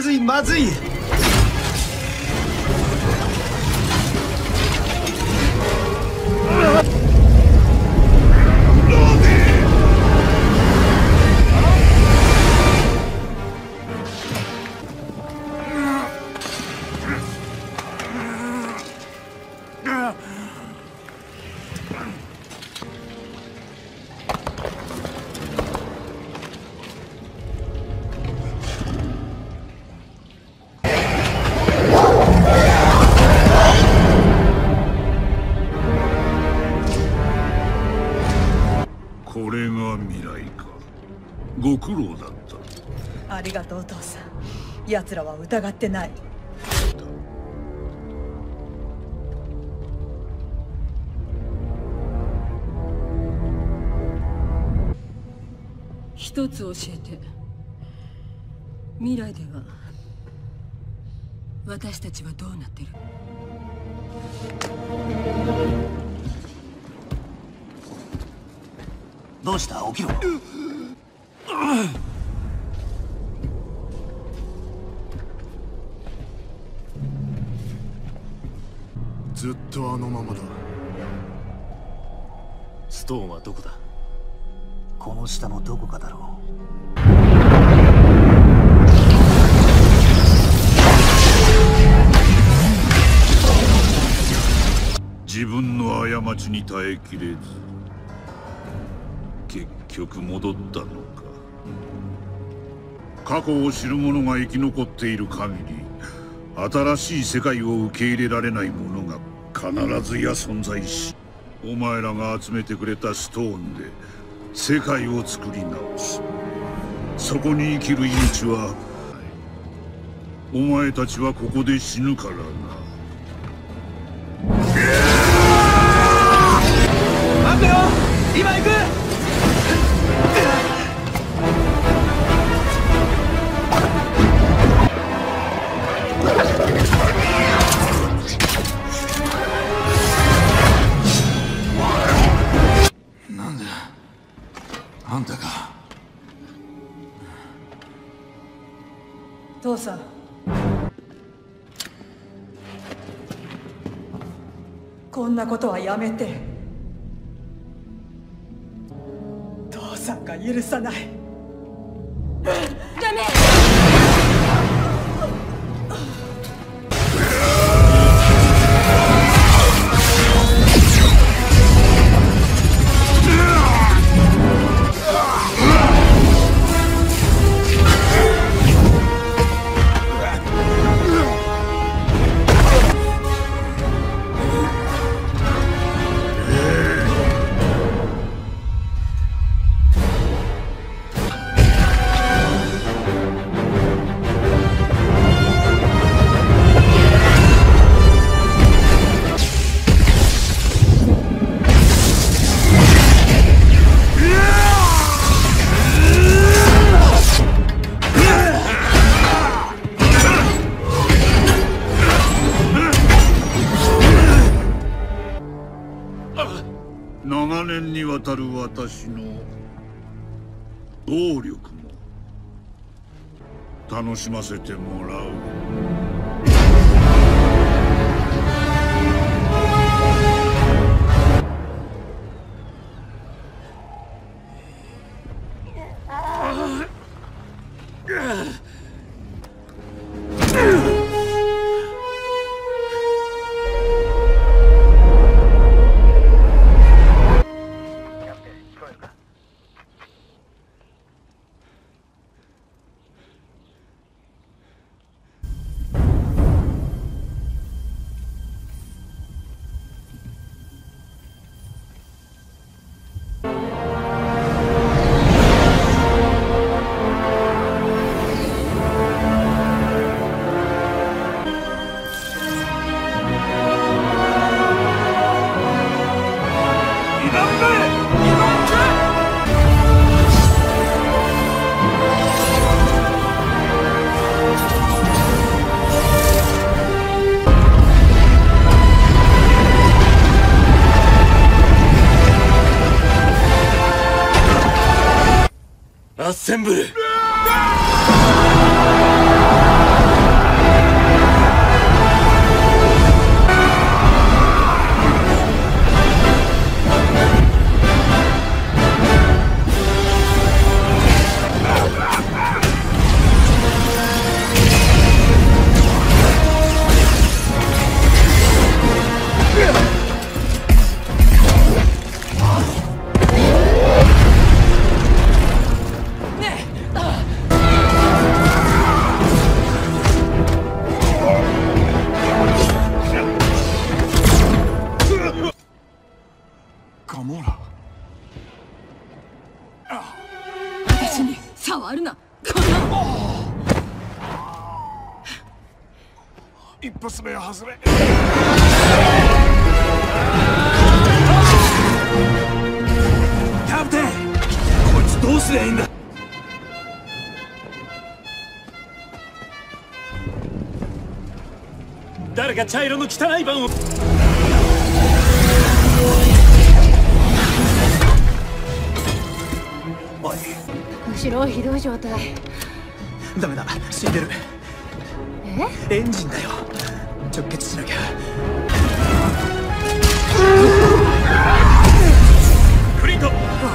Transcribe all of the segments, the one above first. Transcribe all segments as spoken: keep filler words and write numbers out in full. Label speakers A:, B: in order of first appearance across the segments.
A: まずいまずい。
B: これが未来か。ご苦労だった。
C: ありがとうお父さん。奴らは疑ってない。
D: 一つ教えて。未来では私たちはどうなってる？
A: どうした？起きろ。
E: ずっとあのままだ。
F: ストーンはどこだ？
A: この下のどこかだろう。
B: 自分の過ちに耐えきれず結局戻ったのか。過去を知る者が生き残っている限り新しい世界を受け入れられない者が必ずや存在し、お前らが集めてくれたストーンで世界を作り直す。そこに生きる命はお前たちはここで死ぬからな。
A: 待ってよ、今行く。
E: なんだあんたか。
C: 父さん、こんなことはやめて。父さんが許さない。
D: ダメ！
B: 長年にわたる私の労力も楽しませてもらう。
F: アッセンブル。
E: ガモーラ。
D: 私に触るな、この
E: 一発目は外れ。
A: キャプテン、こいつどうすりゃいいんだ。
F: 誰か茶色の汚い版を。
A: おい、
G: 後ろひどい状態。
A: ダメだ、死んでる。
G: え？
A: エンジンだよ、直結しなきゃ。
F: クリント、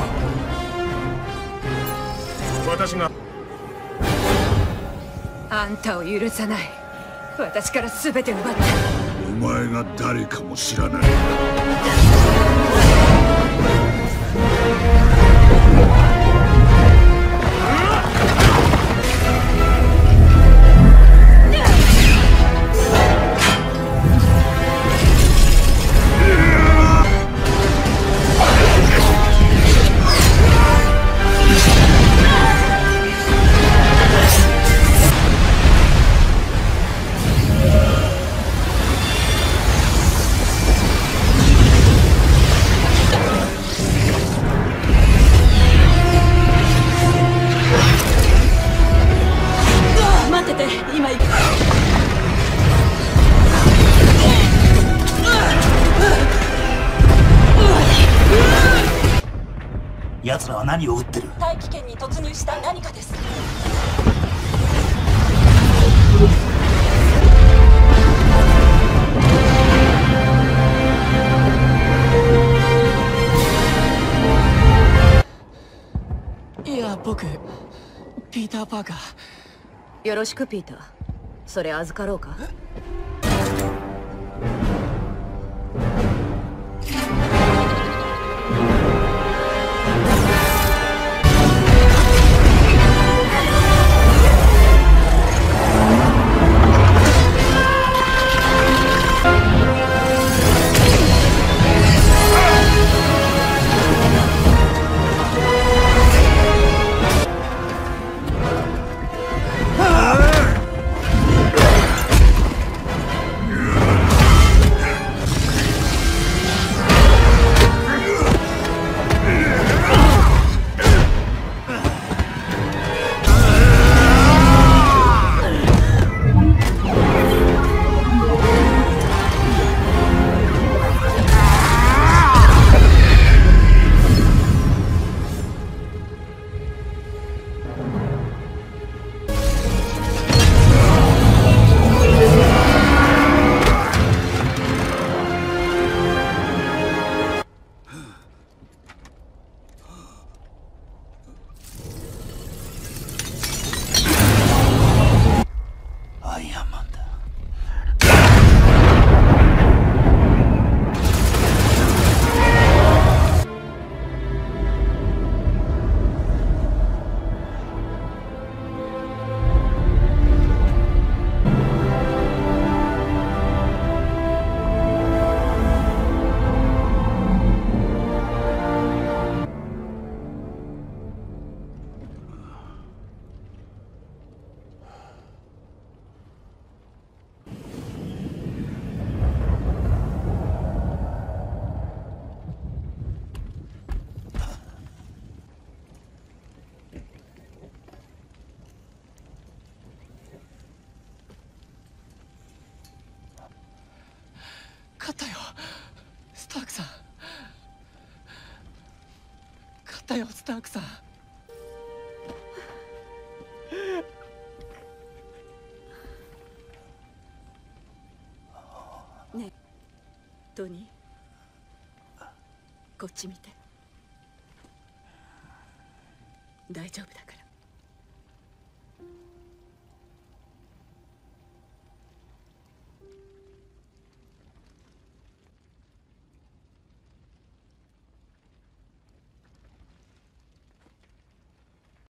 E: 私が。
D: あんたを許さない。私から全て奪った。
B: お前が誰かも知らない。
D: 待ってて、今行く。
A: 奴らは何を撃ってる？
D: 大気圏に突入した何かです。
H: いや、僕ピーター・パーカー。
D: よろしく、ピーター。それ預かろうか。
A: アイアンマンだ。
H: 勝ったよ、スタークさん。勝ったよ、スタークさん。
D: ねえ、トニー、こっち見て。大丈夫だから。